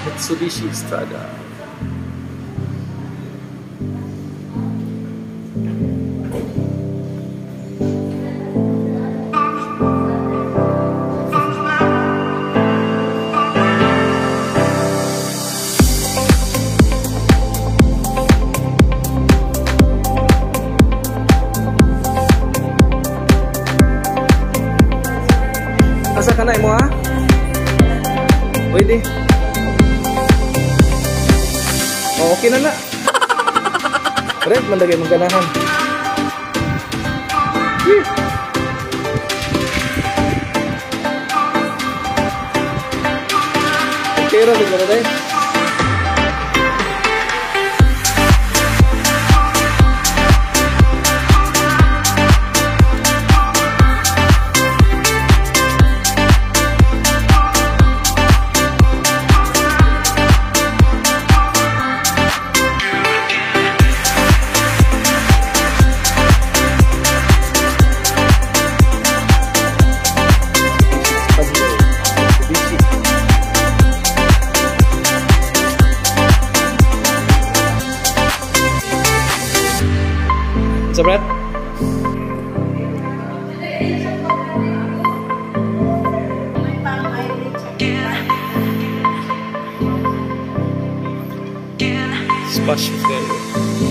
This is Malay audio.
Mitsubishi Strada. Asa ka na mo ha? Pwede. Oh, okay na na. Red, mandagay mong ganahan. Okay, rin na tayo. Sabrat? Spacious guys.